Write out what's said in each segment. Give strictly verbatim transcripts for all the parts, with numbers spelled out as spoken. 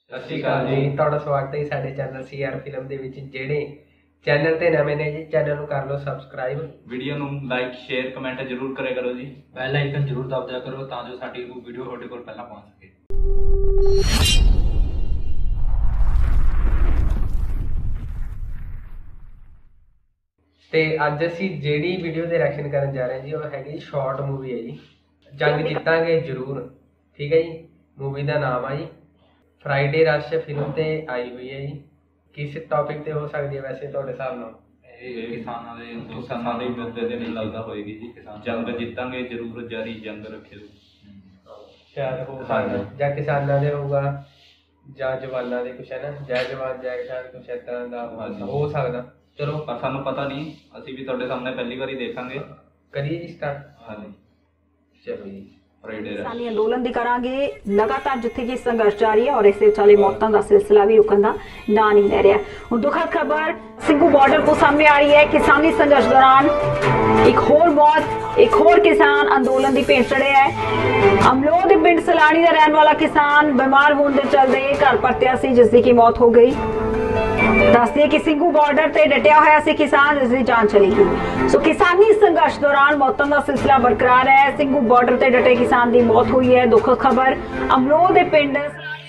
ਸਤਿ ਸ਼੍ਰੀ ਅਕਾਲ ਜੀ। ਤੁਹਾਡਾ ਸਵਾਗਤ ਹੈ ਸਾਡੇ ਚੈਨਲ ਸੀ ਆਰ ਫਿਲਮ ਦੇ ਵਿੱਚ। ਜਿਹੜੇ ਚੈਨਲ ਤੇ ਨਵੇਂ ਨੇ ਜੀ, ਚੈਨਲ ਨੂੰ ਕਰ ਲਓ ਸਬਸਕ੍ਰਾਈਬ, ਵੀਡੀਓ ਨੂੰ ਲਾਈਕ ਸ਼ੇਅਰ ਕਮੈਂਟ ਜ਼ਰੂਰ ਕਰਿਆ ਕਰੋ ਜੀ। ਬੈਲ ਆਈਕਨ ਜ਼ਰੂਰ ਦਬ ਦਿਆ ਕਰੋ ਤਾਂ ਜੋ ਸਾਡੀ ਵੀਡੀਓ ਤੁਹਾਡੇ ਕੋਲ ਪਹਿਲਾਂ ਪਹੁੰਚ ਸਕੇ। ਤੇ ਅੱਜ ਅਸੀਂ ਜਿਹੜੀ ਵੀਡੀਓ ਦੇ ਰਿਐਕਸ਼ਨ ਕਰਨ ਜਾ ਰਹੇ ਹਾਂ ਜੀ, ਉਹ ਹੈਗੀ ਸ਼ਾਰਟ ਮੂਵੀ ਹੈ ਜੀ, ਜੰਗ ਜਿੱਤਾਂਗੇ ਜ਼ਰੂਰ। ਠੀਕ ਹੈ ਜੀ, ਮੂਵੀ ਦਾ ਨਾਮ ਆ ਜੀ ਫਰਾਈਡੇ ਰਸ਼ ਫਿਲਮ ਤੇ ਆਈ ਹੋਈ ਹੈ ਜੀ। ਕਿਸ ਟੌਪਿਕ ਤੇ ਹੋ ਸਕਦੀ ਹੈ ਵੈਸੇ ਤੁਹਾਡੇ ਹਿਸਾਬ ਨਾਲ? ਇਹ ਕਿਸਾਨਾਂ ਦੇ ਕਿਸਾਨਾਂ ਦੇ ਮੁੱਦੇ ਤੇ ਨਹੀਂ ਲੱਗਦਾ ਹੋਏਗੀ ਜੀ। ਜੰਗ ਜਿੱਤਾਂਗੇ ਜ਼ਰੂਰ, ਜਾਰੀ ਜੰਗ ਰੱਖਿਓ। ਸ਼ਾਇਦ ਹੋ ਸਕਦਾ ਜਾਂ ਕਿਸਾਨਾਂ ਦੇ ਹੋਊਗਾ ਜਾਂ ਜਵਾਨਾਂ ਦੇ, ਕੁਛ ਹੈ ਨਾ, ਜੈ ਜਵਾਨ ਜੈ ਕਿਸਾਨ, ਕੁਛ ਏਦਾਂ ਦਾ ਹੋ ਸਕਦਾ। ਚਲੋ ਪਰ ਸਾਨੂੰ ਪਤਾ ਨਹੀਂ, ਅਸੀਂ ਵੀ ਤੁਹਾਡੇ ਸਾਹਮਣੇ ਪਹਿਲੀ ਵਾਰੀ ਦੇਖਾਂਗੇ। ਕਰੀਏ ਜੀ ਸਟਾਰਟ। ਹਾਂਜੀ ਚਲੋ ਜੀ। किसानी अंदोलन दी करांगे लगातार जिथे कि संघर्ष जारी है और इस विचाले मौतों का सिलसिला भी रुकन का ना नहीं ले रहा। हुण दुखद खबर सिंघू बॉर्डर को सामने आ रही है। किसानी संघर्ष दौरान एक होर मौत, एक होर किसान अंदोलन की भेंट चढ़े है। अमलोह दे पिंड सलाणी का रहने वाला किसान बीमार होने के चलते घर परतिया सी, जिसकी की मौत हो गई। दस दिए कि सिंघू बॉर्डर से डटिया होया सी किसान, जिसकी जान चली गई। सो किसानी संघर्ष दौरान मौतों का सिलसिला बरकरार है। सिंघू बॉर्डर से डटे किसान की मौत हुई है। दुखद खबर अमलोह दे पिंड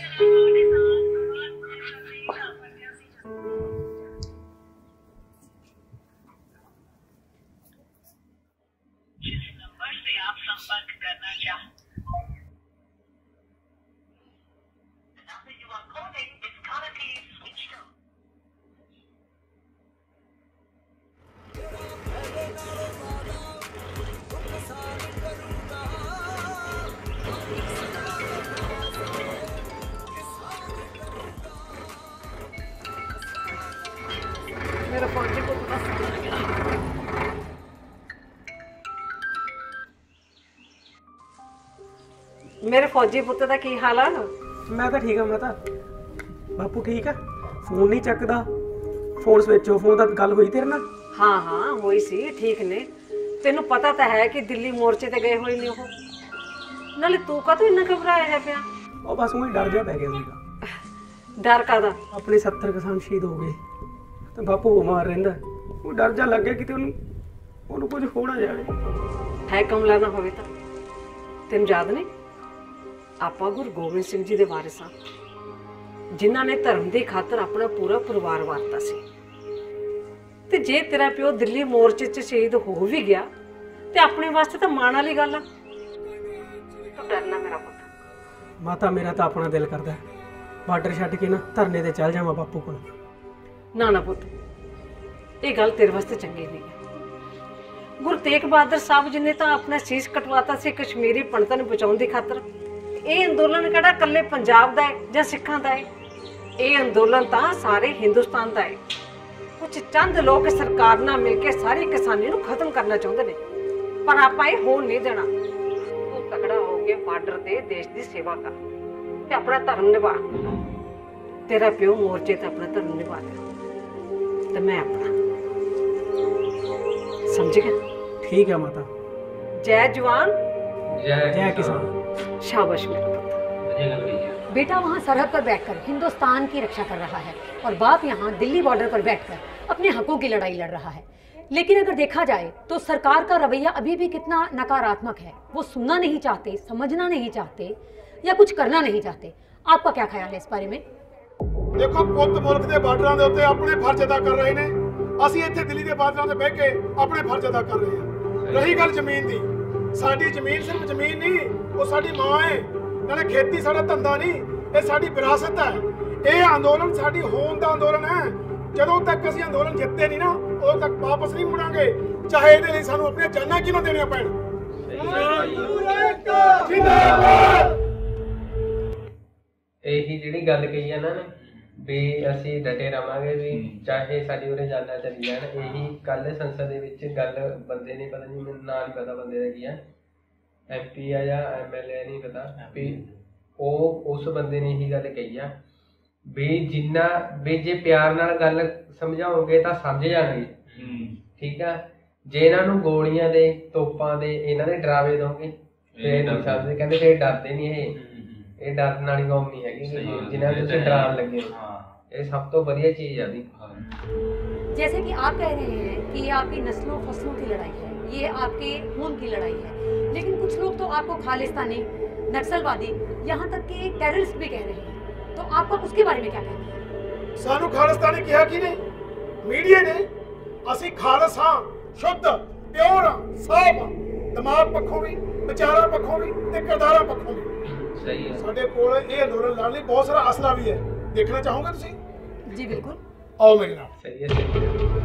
मेरा फौजी को मेरे फौजी पुੱਤ ਦਾ ਕੀ ਹਾਲ ਆ? ਮੈਂ ਤਾਂ ਠੀਕ ਆ ਮਾਤਾ। ਬਾਪੂ ਠੀਕ ਆ? ਫੋਨ ਨਹੀਂ ਚੱਕਦਾ, ਫੋਨ ਸਵਿਚ ਆਫ। ਫੋਨ ਦਾ ਗੱਲ ਹੋਈ ਤੇਰੇ ਨਾਲ? हाँ हाँ होई सी, ठीक ने। तेनू पता तो है कि दिल्ली मोर्चे ते गए हुए ने वो। नाले तू का तो इन्ना घबराया है पिया? ਉਹ ਬਸ ਉਹੀ ਡਰ ਜਿਹਾ ਪੈ ਗਿਆ ਸੀਗਾ। डर कादा? ਆਪਣੇ ਸੱਤਰ ਕਿਸਾਨ ਸ਼ਹੀਦ ਹੋ ਗਏ ਤੇ ਬਾਪੂ ਬਿਮਾਰ ਰਹਿੰਦਾ। ਉਹ ਡਰ ਜਾ ਲੱਗ ਗਿਆ ਕਿਤੇ ਉਹਨੂੰ ਉਹਨੂੰ ਕੁਝ ਹੋ ਨਾ ਜਾਵੇ। है कमला ना होवे तो तेन याद नहीं आपा गुरु गोबिंद सिंह जी दे वारिस हां, जिन्हां ने धर्म दी खातर अपना पूरा परिवार वारता सी। ते जे तेरा प्यो दिल्ली मोर्चे च शहीद हो भी गया ते अपने वास्ते तो माण वाली गल आ। तू डरना मेरा पुੱਤ। ਮਾਤਾ ਮੇਰਾ ਤਾਂ ਆਪਣਾ ਦਿਲ ਕਰਦਾ ਬਾਰਡਰ ਛੱਡ ਕੇ ਨਾ ਧਰਨੇ ਤੇ ਚੱਲ ਜਾਵਾਂ ਬਾਪੂ ਕੋਲ। ना ना पुੱਤ, ये गल तेरे वास्ते चंगी नहीं है। गुरु तेग बहादुर साहब जी ने तो अपना शीश कटवाता सी कश्मीरी पंडितां नूं बचाउण दी खातर। ये अंदोलन किहड़ा कल्ले पंजाब दा है जां सिखां दा है? ये अंदोलन तां सारे हिंदुस्तान दा है। कुछ चंद लोग सरकार नाल मिल के सारी किसानी नूं खत्म करना चाहुंदे ने, पर आपां ये होण नहीं देना। तू तगड़ा हो के बार्डर ते देश दी सेवा कर ते अपना धर्म निभा। तेरा प्यो मोर्चे ते अपना धर्म निभा लिया ते मैं अपना। समझ गया? ठीक है माता। जय जवान ਜੈ जय किसान। शाबाश मेरा पुत्र। ਵਧੀਆ ਗੱਲ ਕਹੀ ਹੈ। बेटा वहाँ सरहद पर बैठकर हिंदुस्तान की रक्षा कर रहा है और बाप यहाँ दिल्ली बॉर्डर पर बैठकर अपने हकों की लड़ाई लड़ रहा है। लेकिन अगर देखा जाए तो सरकार का रवैया अभी भी कितना नकारात्मक है। वो सुनना नहीं चाहते, समझना नहीं चाहते या कुछ करना नहीं चाहते। आपका क्या ख्याल है इस बारे में? देखो पुत मुल्क के बार्डर के उत्ते अपने फर्ज अदा कर रहे हैं। ਅਸੀਂ ਇੱਥੇ ਦਿੱਲੀ ਦੇ ਬਾਰਡਰਾਂ ਤੇ ਬਹਿ ਕੇ ਆਪਣੇ ਫਰਜ਼ ਅਦਾ ਕਰ ਰਹੇ ਹਾਂ। ਰਹੀ ਗੱਲ ਜ਼ਮੀਨ ਦੀ, ਸਾਡੀ ਜ਼ਮੀਨ ਸਿਰਫ ਜ਼ਮੀਨ ਨਹੀਂ, ਉਹ ਸਾਡੀ ਮਾਂ ਹੈ। ਨਾਲੇ ਖੇਤੀ ਸਾਡਾ ਧੰਦਾ ਨਹੀਂ, ਇਹ ਸਾਡੀ ਵਿਰਾਸਤ ਹੈ। ਇਹ ਅੰਦੋਲਨ ਸਾਡੀ ਹੋਂਦ ਦਾ ਅੰਦੋਲਨ ਹੈ। ਜਦੋਂ ਤੱਕ ਅਸੀਂ ਅੰਦੋਲਨ ਜਿੱਤੇ ਨਹੀਂ ਨਾ, ਉਦੋਂ ਤੱਕ ਵਾਪਸ ਨਹੀਂ ਮੁੜਾਂਗੇ, ਚਾਹੇ ਇਹਦੇ ਲਈ ਸਾਨੂੰ ਆਪਣੀਆਂ ਜਾਨਾਂ ਕਿਉਂ ਨਾ ਦੇਣੀਆਂ ਪੈਣ। ਜਿੰਦਾਬਾਦ। ਇਹੀ ਜਿਹੜੀ ਗੱਲ ਕਹੀ ਹੈ ਨਾ ਵੀ ਅਸੀਂ ਡਟੇ ਰਵਾਂਗੇ, ਵੀ ਚਾਹੇ ਸਾਡੀ ਉਰੇ ਜਾਨਾਂ ਚਲੀ ਜਾਣ। ਇਹੀ ਕੱਲ ਸੰਸਦ ਦੇ ਵਿੱਚ ਗੱਲ ਬੰਦੇ ਨੇ, ਪਤਾ ਨਹੀਂ ਮੈਨੂੰ ਨਾਂ ਨਹੀਂ ਪਤਾ ਬੰਦੇ ਦਾ ਕੀ ਆ, ਐਮ ਪੀ ਆ ਜਾਂ ਐਮ ਐਲ ਏ ਨਹੀਂ ਪਤਾ, ਵੀ ਉਹ ਉਸ ਬੰਦੇ ਨੇ ਇਹੀ ਗੱਲ ਕਹੀ ਆ ਵੀ ਜਿੰਨਾ ਵੀ ਜੇ ਪਿਆਰ ਨਾਲ ਗੱਲ ਸਮਝਾਓਗੇ ਤਾਂ ਸਮਝ ਜਾਣਗੇ। ਠੀਕ ਆ, ਜੇ ਇਹਨਾਂ ਨੂੰ ਗੋਲੀਆਂ ਦੇ, ਤੋਪਾਂ ਦੇ, ਇਹਨਾਂ ਦੇ ਡਰਾਵੇ ਦੋਗੇ ਫਿਰ ਨਹੀਂ ਸਮਝਦੇ। ਕਹਿੰਦੇ ਫਿਰ ਡਰਦੇ ਨਹੀਂ ਇਹ। ਇਹ ਡਰਨ ਵਾਲੀ ਕੌਮ ਨਹੀਂ ਹੈਗੀ ਜਿਨ੍ਹਾਂ ਨੂੰ ਤੁਸੀਂ ਡਰਾਉਣ ਲੱਗੇ ਹੋ। ਇਹ ਸਭ ਤੋਂ ਵਧੀਆ ਚੀਜ਼ ਆ ਦੀ। जैसे कि आप कह रहे हैं कि ये आपकी नस्लों फसलों की लड़ाई है, ये आपके खून की लड़ाई है, लेकिन कुछ लोग तो आपको खालिस्तानी, नक्सलवादी, यहाँ तक कि टेररिस्ट भी कह रहे हैं, तो आपका उसके बारे में क्या कहना है? सानू खालिस्तानी किया कि नहीं? मीडिया ने ਅਸੀਂ ਖਾਲਸ ਹਾਂ, ਸ਼ੁੱਧ ਪਿਓਰ ਹਾਂ, ਸਾਫ ਹਾਂ, ਦਿਮਾਗ ਪੱਖੋਂ ਵੀ, ਵਿਚਾਰਾਂ ਪੱਖੋਂ ਵੀ ਤੇ ਕਿਰਦਾਰਾਂ ਪੱਖੋਂ ਵੀ। ਸਹੀ ਹੈ। ਸਾਡੇ ਕੋਲ ਇਹ ਅੰਦੋਲਨ ਲੜਨ ਲਈ ਬਹੁਤ ਸਾਰਾ ਅਸਲਾ ਵੀ ਹੈ, ਦੇਖਣਾ ਚਾਹੋਗੇ ਤੁਸੀਂ? जी बिल्कुल, आओ मेरे नाल। सही है, सही है।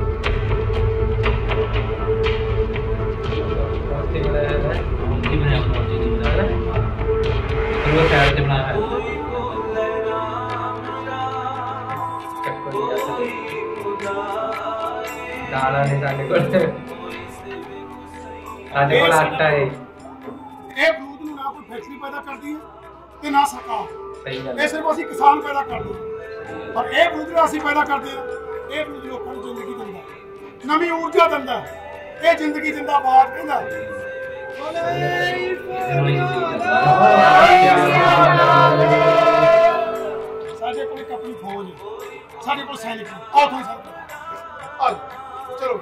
कौन सी बनाया है? कौन सी बनाया? कौन सी बनाया है? वो साइड से बनाया है। दाना नहीं साढ़े को साढ़े को आटा है। ਇਹ ਬਰੂਦ ਨੂੰ ਨਾ ਕੋਈ ਫੈਕਟਰੀ ਪੈਦਾ ਕਰਦੀ ਹੈ ਤੇ ਨਾ ਸਰਕਾਰ। ਸਹੀ ਗੱਲ ਇਹ ਸਿਰਫ ਅਸੀਂ ਕਿਸਾਨ ਪੈਦਾ ਕਰਦੇ ਹਾਂ, ਪਰ ਇਹ ਬਰੂਦ ਜਿਹੜਾ ਅਸੀਂ ਪੈਦਾ ਕਰਦੇ ਹਾਂ, ਇਹ ਬਰੂਦ ਲੋਕਾਂ ਨੂੰ ਜ਼ਿੰਦਗੀ ਦਿੰਦਾ, ਨਵੀਂ ਊਰਜਾ ਦਿੰਦਾ, ਇਹ ਜ਼ਿੰਦਗੀ ਜਿੰਦਾਬਾਦ ਕਹਿੰਦਾ। ਸਾਡੇ ਕੋਲ ਇੱਕ ਆਪਣੀ ਫੌਜ ਹੈ, ਸਾਡੇ ਕੋਲ ਸੈਨਿਕ ਨੇ। ਆਓ ਤੁਹਾਨੂੰ ਸਰ ਆਓ ਚਲੋ।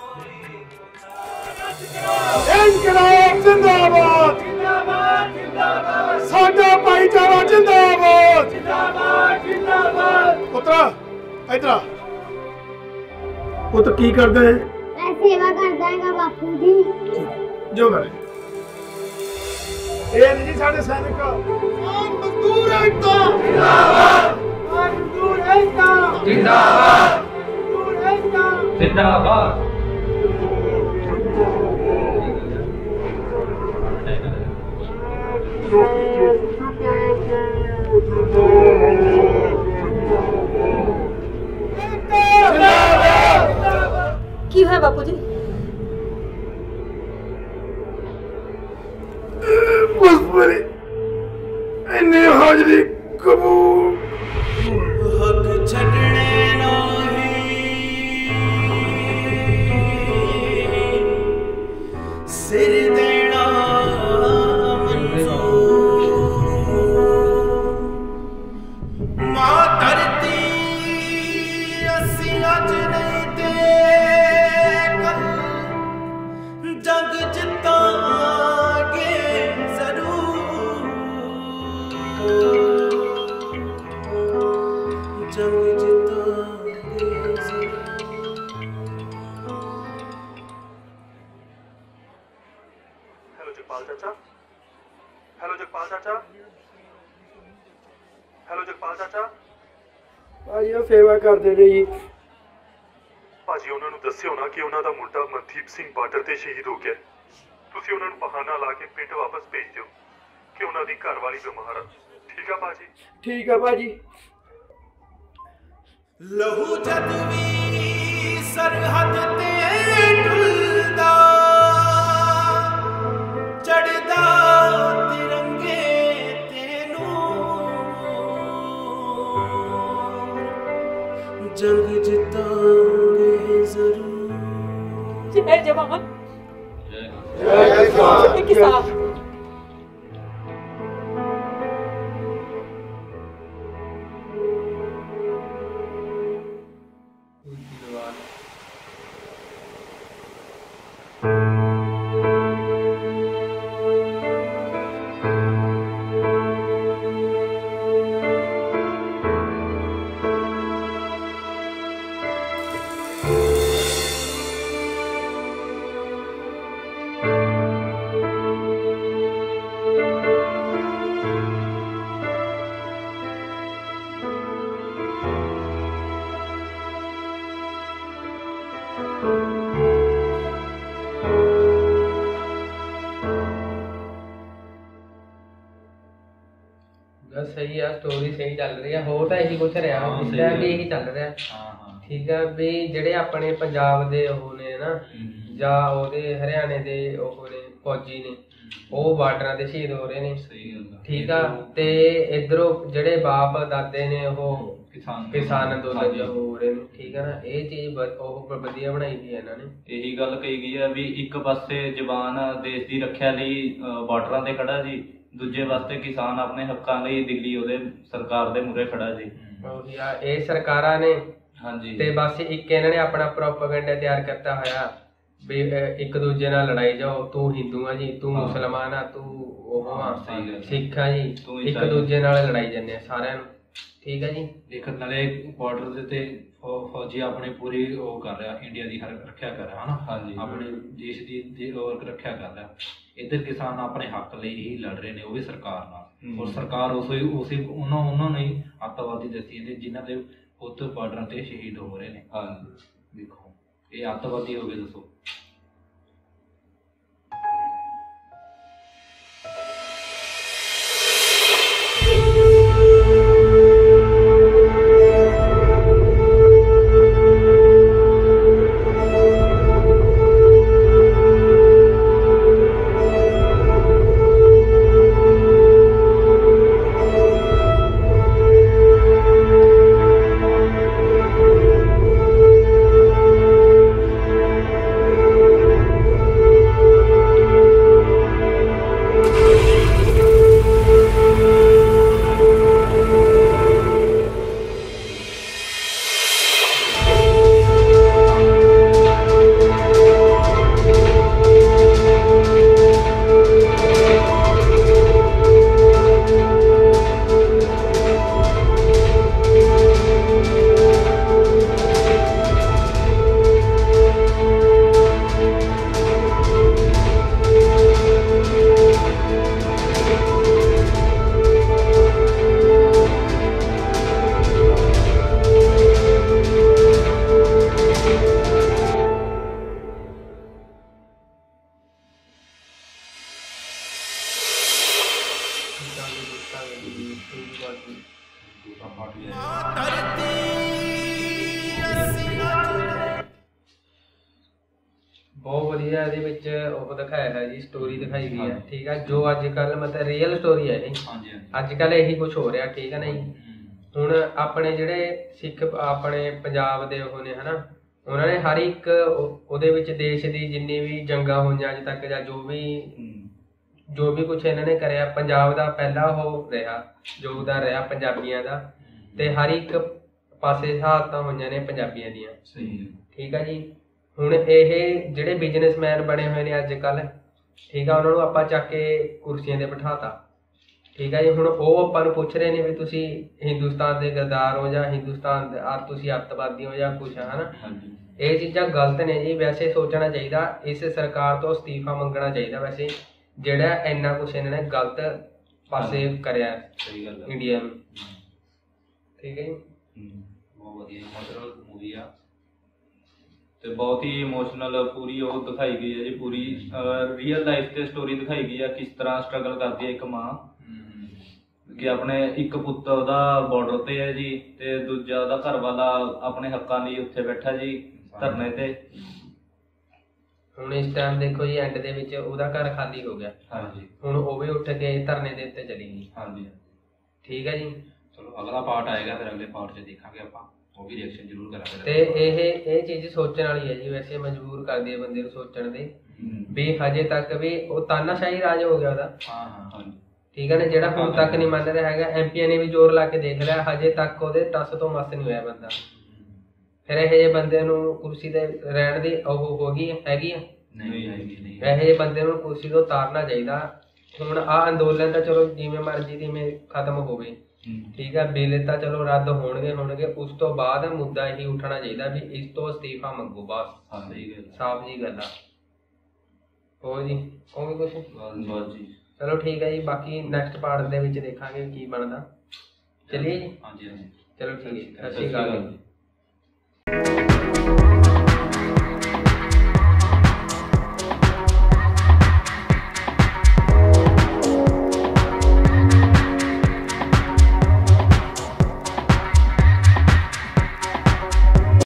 ਇਨਕਲਾਬ ਜਿੰਦਾਬਾਦ, ਜਿੰਦਾਬਾਦ ਜਿੰਦਾਬਾਦ, ਸਾਡਾ ਭਾਈਚਾਰਾ ਜਿੰਦਾਬਾਦ, ਜਿੰਦਾਬਾਦ ਜਿੰਦਾਬਾਦ। ਪੁੱਤਰਾ ਇਧਰ ਆ। ਪੁੱਤ ਕੀ ਕਰਦਾ ਹੈ? मैं सेवा करता है बापू जी। ਜੋ ਕਰੇ ਇਹ ਨਹੀਂ ਜੀ ਸਾਡੇ ਸੈਨਿਕ। ਆਮ ਮਜ਼ਦੂਰ ਏਕਤਾ ਜਿੰਦਾਬਾਦ, ਆਮ ਮਜ਼ਦੂਰ ਏਕਤਾ जिंदाबाद, ਮਜ਼ਦੂਰ ਏਕਤਾ जिंदाबाद। की है बापू जी? बस मेरी इन्नी हाजरी कबूल। हक छड़ने सिर देना मां धरती असी अज नहीं ते कल जंग जितांगे जरूर, जंग जितांगे जरूर। हेलो जगपाल चाचा, हेलो जगपाल चाचा, हेलो जगपाल चाचा। ਭਾਜੀ ਉਹ ਸੇਵਾ ਕਰਦੇ ਨੇ ਜੀ। ਭਾਜੀ ਉਹਨਾਂ ਨੂੰ ਦੱਸਿਓ ਨਾ ਕਿ ਉਹਨਾਂ ਦਾ ਮੁੰਡਾ ਮਨਦੀਪ ਸਿੰਘ ਬਾਰਡਰ ਤੇ ਸ਼ਹੀਦ ਹੋ ਗਿਆ। ਤੁਸੀਂ ਉਹਨਾਂ ਨੂੰ ਬਹਾਨਾ ਲਾ ਕੇ ਪਿੰਡ ਵਾਪਸ ਭੇਜ ਦਿਓ ਕਿ ਉਹਨਾਂ ਦੀ ਘਰਵਾਲੀ ਬਿਮਾਰ ਆ। ਠੀਕ ਆ ਭਾਜੀ? ਠੀਕ ਆ ਭਾਜੀ। ਲਹੂ ਜਦ ਵੀ ਸਰਹੱਦ ਤੇ ਢੁਲਦਾ, ਚੜਦਾ ਤਿਰੰਗੇ जंग जितांगे जरूर। जय जवान, जय किसान। सही है, स्टोरी सही चल रही है। हो तो यही कुछ रहा, इस टाइम भी यही चल रहा है। ठीक है भी ਜਿਹੜੇ ਆਪਣੇ ਪੰਜਾਬ ਦੇ ਉਹ ਨੇ ਨਾ ਜਾਂ ਉਹਦੇ ਹਰਿਆਣੇ ਦੇ ਉਹ ਨੇ ਫੌਜੀ ਨੇ, ਉਹ ਬਾਰਡਰਾਂ ਤੇ ਸ਼ਹੀਦ ਹੋ ਰਹੇ ਨੇ। ਸਹੀ ਗੱਲ ਆ। ਠੀਕ ਆ। ਤੇ ਇਧਰੋਂ ਜਿਹੜੇ ਬਾਪ ਦਾਦੇ ਨੇ ਉਹ ਕਿਸਾਨ ਕਿਸਾਨ ਅੰਦੋਲਨ ਚ ਹੋ ਰਹੇ ਨੇ। ਠੀਕ ਆ ਨਾ, ਇਹ ਚੀਜ਼ ਉਹ ਵਧੀਆ ਬਣਾਈ ਦੀ ਹੈ ਇਹਨਾਂ ਨੇ। ਇਹੀ ਗੱਲ ਕਹੀ ਗਈ ਆ ਵੀ ਇੱਕ ਪਾਸੇ ਜਵਾਨ ਦੇਸ਼ ਦੀ ਰੱਖਿਆ ਲਈ ਬਾਰਡਰਾਂ ਤੇ ਖੜਾ ਜੀ, ਦੂਜੇ ਵਾਸਤੇ ਕਿਸਾਨ ਆਪਣੇ ਹੱਕਾਂ ਲਈ ਦਿੱਲੀ ਉਹਦੇ ਸਰਕਾਰ ਦੇ ਮੂਹਰੇ ਖੜਾ ਜੀ। ਉਹੀ ਆ, ਇਹ ਸਰਕਾਰਾਂ ਨੇ ਹਾਂਜੀ ਤੇ ਬਸ ਇੱਕ ਇਹਨਾਂ ਨੇ ਆਪਣਾ ਪ੍ਰੋਪੇਗੈਂਡਾ ਤਿਆਰ ਕੀਤਾ ਹੋਇਆ ਵੀ ਅਹ, ਇੱਕ ਦੂਜੇ ਨਾਲ ਲੜਾਈ ਜਾਓ, ਤੂੰ ਹਿੰਦੂ ਆ ਜੀ, ਤੂੰ ਹਾਂ। ਮੁਸਲਮਾਨ ਆ, ਤੂੰ ਉਹ ਆ ਹਾਂ, ਸਹੀ ਗੱਲ ਹੈ। ਸਿੱਖ ਆ ਜੀ, ਤੂੰ ਇੱਕ ਈਸਾਈ। ਦੂਜੇ ਨਾਲ ਲੜਾਈ ਜਾਂਦੇ ਆ ਸਾਰਿਆਂ ਨੂੰ। ਠੀਕ ਹੈ ਜੀ। ਦੇਖਣ ਨਾਲੇ ਬਾਰਡਰ ਦੇ ਤੇ ਫੌ- ਫੌਜੀ ਆਪਣੇ ਪੂਰੀ ਉਹ ਕਰ ਰਿਹਾ, ਇੰਡੀਆ ਦੀ ਹਰ ਰੱਖਿਆ ਕਰ ਰਿਹਾ ਹਨਾ, ਹਾਂਜੀ। ਆਪਣੇ ਦੇਸ਼ ਦੀ ਦੀ ਉਹ ਰੱਖਿਆ ਕਰ ਰਿਹਾ। ਇੱਧਰ ਕਿਸਾਨ ਆਪਣੇ ਹੱਕ ਲਈ ਹੀ ਲੜ ਰਹੇ ਨੇ, ਉਹ ਵੀ ਸਰਕਾਰ ਨਾਲ। ਹਮ। ਔਰ ਸਰਕਾਰ ਉਸੇ ਉਸੇ ਉਹਨਾਂ ਉਹਨਾਂ ਨੇ ਹੀ ਅੱਤਵਾਦੀ ਦੱਸੀ ਜਾਂਦੇ ਜਿਨ੍ਹਾਂ ਦੇ ਪੁੱਤ ਬਾਰਡਰਾਂ ਤੇ ਸ਼ਹੀਦ ਹੋ ਰਹੇ ਨੇ। ਹਾਂਜੀ ਦੇਖੋ ਇਹ ਅੱਤਵਾਦੀ ਹੋ ਗਏ, ਦੱਸੋ। ਬਹੁਤ ਵਧੀਆ ਇਹਦੇ ਵਿੱਚ ਉਹ ਦਿਖਾਇਆ ਹੈ ਜੀ, ਸਟੋਰੀ ਦਿਖਾਈ ਗਈ ਹੈ। ਠੀਕ ਹੈ, ਜੋ ਅੱਜ ਕੱਲ ਮਤਲਬ ਰੀਅਲ ਸਟੋਰੀ ਹੈ ਇਹ। ਹਾਂਜੀ ਹਾਂਜੀ। ਅੱਜ ਕੱਲ ਇਹੀ ਕੁਝ ਹੋ ਰਿਹਾ। ਠੀਕ ਹੈ ਨਾ ਜੀ। ਹੁਣ ਆਪਣੇ ਜਿਹੜੇ ਸਿੱਖ ਆਪਣੇ ਪੰਜਾਬ ਦੇ ਉਹ ਨੇ ਹਨਾ, ਉਹਨਾਂ ਨੇ ਹਰ ਇੱਕ ਉਹ- ਉਹਦੇ ਵਿੱਚ ਦੇਸ਼ ਦੀ ਜਿੰਨੀ ਵੀ ਜੰਗਾਂ ਹੋਈਆਂ ਅੱਜ ਤੱਕ ਜਾਂ ਜੋ ਵੀ ਜੋ ਵੀ ਕੁਝ ਇਹਨਾਂ ਨੇ ਕਰਿਆ, ਪੰਜਾਬ ਦਾ ਪਹਿਲਾ ਉਹ ਰਿਹਾ ਯੋਗਦਾਨ ਰਿਹਾ ਪੰਜਾਬੀਆਂ ਦਾ, ਤੇ ਹਰ ਇੱਕ ਪਾਸੇ ਸਹਾਇਤਾਂ ਹੋਈਆਂ ਨੇ ਪੰਜਾਬੀਆਂ ਦੀਆਂ। ਸਹੀ। ਠੀਕ ਹੈ ਜੀ। ਹੁਣ ਇਹ ਜਿਹੜੇ ਬਿਜ਼ਨਸਮੈਨ ਬਣੇ ਹੋਏ ਨੇ ਅੱਜ ਕੱਲ, ਠੀਕ ਆ, ਉਹਨਾਂ ਨੂੰ ਆਪਾਂ ਚੱਕ ਕੇ ਕੁਰਸੀਆਂ ਤੇ ਬਿਠਾਤਾ। ਠੀਕ ਹੈ ਜੀ। ਹੁਣ ਉਹ ਆਪਾਂ ਨੂੰ ਪੁੱਛ ਰਹੇ ਨੇ ਵੀ ਤੁਸੀਂ ਹਿੰਦੁਸਤਾਨ ਦੇ ਗਦਾਰ ਹੋ ਜਾਂ ਹਿੰਦੁਸਤਾਨ ਦੇ ਆ ਤੁਸੀਂ ਅੱਤਵਾਦੀ ਹੋ ਜਾਂ ਕੁਛ, ਹਨਾ। ਇਹ ਚੀਜ਼ਾਂ ਗਲਤ ਨੇ ਜੀ। ਵੈਸੇ ਸੋਚਣਾ ਚਾਹੀਦਾ, ਇਸ ਸਰਕਾਰ ਤੋਂ ਅਸਤੀਫਾ ਮੰਗਣਾ ਚਾਹੀਦਾ ਵੈਸੇ, ਜਿਹੜਾ ਇੰਨਾ ਕੁਛ ਇਹਨਾਂ ਨੇ ਗਲਤ ਪਾਸੇ ਕਰਿਆ ਸਹੀ ਗੱਲ ਹੈ ਇੰਡੀਆ ਨੂੰ। ਠੀਕ ਹੈ ਜੀ। ਬਹੁਤ ਵਧੀਆ ਇਮੋਸ਼ਨਲ ਮੂਵੀ ਆ ਤੇ ਬਹੁਤ ਹੀ ਇਮੋਸ਼ਨਲ ਪੂਰੀ ਉਹ ਦਿਖਾਈ ਗਈ ਹੈ ਜੀ, ਪੂਰੀ ਰੀਅਲ ਲਾਈਫ ਤੇ ਸਟੋਰੀ ਦਿਖਾਈ ਗਈ ਆ, ਕਿਸ ਤਰ੍ਹਾਂ ਸਟਰਗਲ ਕਰਦੀ ਹੈ ਇੱਕ ਮਾਂ ਕਿ ਆਪਣੇ ਇੱਕ ਪੁੱਤ ਉਹਦਾ ਬਾਰਡਰ ਤੇ ਹੈ ਜੀ, ਤੇ ਦੂਜਾ ਉਹਦਾ ਘਰ ਵਾਲਾ ਆਪਣੇ ਹੱਕਾਂ ਲਈ ਉੱਥੇ ਬੈਠਾ ਜੀ ਧਰਨੇ ਤੇ। ਹੁਣ ਇਸ ਟਾਈਮ ਦੇਖੋ ਜੀ, ਐਂਡ ਦੇ ਵਿੱਚ ਉਹਦਾ ਘਰ ਖਾਲੀ ਹੋ ਗਿਆ। ਹਾਂਜੀ। ਹੁਣ ਉਹ ਵੀ ਉੱਠ ਕੇ ਧਰਨੇ ਦੇ ਉੱਤੇ ਚਲੀ ਗਈ। ਹਾਂਜੀ। ਠੀਕ ਹੈ ਜੀ। ਚਲੋ ਅਗਲਾ ਪਾਰਟ ਆਏਗਾ, ਫਿਰ ਅਗਲੇ ਪਾਰਟ 'ਚ ਦੇਖਾਂਗੇ ਆਪਾਂ, ਉਹ ਵੀ ਰਿਐਕਸ਼ਨ ਜ਼ਰੂਰ ਕਰਾਂਗੇ। ਤੇ ਇਹ ਇਹ ਚੀਜ਼ ਸੋਚਣ ਵਾਲੀ ਹੈ ਜੀ, ਵੈਸੇ ਮਜਬੂਰ ਕਰਦੀ ਹੈ ਬੰਦੇ ਨੂੰ ਸੋਚਣ ਦੇ ਵੀ ਹਜੇ ਤੱਕ ਵੀ ਉਹ ਤਾਨਾਸ਼ਾਹੀ ਰਾਜ ਹੋ ਗਿਆ ਉਹਦਾ। ਹਾਂ ਹਾਂ ਹਾਂਜੀ। ਠੀਕ ਹੈ ਨਾ, ਜਿਹੜਾ ਹੁਣ ਤੱਕ ਨਹੀਂ ਮੰਨ ਰਿਹਾ ਹੈਗਾ। ਐਮਪੀਆਂ ਨੇ ਵੀ ਜ਼ੋਰ ਲਾ ਕੇ ਦੇਖ ਲਿਆ, ਹਜੇ ਤੱਕ ਉਹਦੇ ਟੱਸ ਤੋਂ ਮਸ ਨਹੀਂ ਹੋਇਆ ਬੰਦਾ। ਫਿਰ ਇਹੋ ਜਿਹੇ ਬੰਦੇ ਨੂੰ ਕੁਰਸੀ ਤੇ ਰਹਿਣ ਦੀ ਉਹ ਹੋ ਗਈ ਹੈਗੀ ਆ। ਨਹੀਂ ਹੈਗੀ ਨਹੀਂ। ਇਹੋ ਜਿਹੇ ਬੰਦੇ ਨੂੰ ਕੁਰਸੀ ਤੋਂ ਉਤਾਰਨਾ ਚਾਹੀਦਾ। ਹੁਣ ਆਹ ਅੰਦੋਲਨ ਤਾਂ ਚਲੋ ਜਿਵੇਂ ਮਰਜ਼ੀ ਜਿਵੇਂ ਖਤਮ ਹੋਵੇ, ਠੀਕ ਹੈ, ਬਿੱਲ ਤਾਂ ਚਲੋ ਰੱਦ ਹੋਣਗੇ ਹੋਣਗੇ ਉਸ ਤੋਂ ਬਾਅਦ ਮੁੱਦਾ ਇਹੀ ਉੱਠਣਾ ਚਾਹੀਦਾ ਵੀ ਇਸ ਤੋਂ ਅਸਤੀਫਾ ਮੰਗੋ ਬਸ। ਹਾਂ ਸਹੀ ਗੱਲ, ਸਾਫ਼ ਜੀ ਗੱਲ ਆ। ਹੋਰ ਜੀ ਉਹ ਵੀ ਕੁਛ? ਬਸ ਜੀ ਚਲੋ ਠੀਕ ਹੈ ਜੀ, ਬਾਕੀ ਨੈਕਸਟ ਪਾਰਟ ਦੇ ਵਿੱਚ ਦੇਖਾਂਗੇ ਕੀ ਬਣਦਾ। ਚਲਿਏ ਜੀ। ਹਾਂਜੀ ਹਾਂਜੀ ਚਲੋ ਠੀਕ ਹੈ, ਸਤਿ ਸ਼੍ਰੀ ਅਕਾਲ ਜੀ।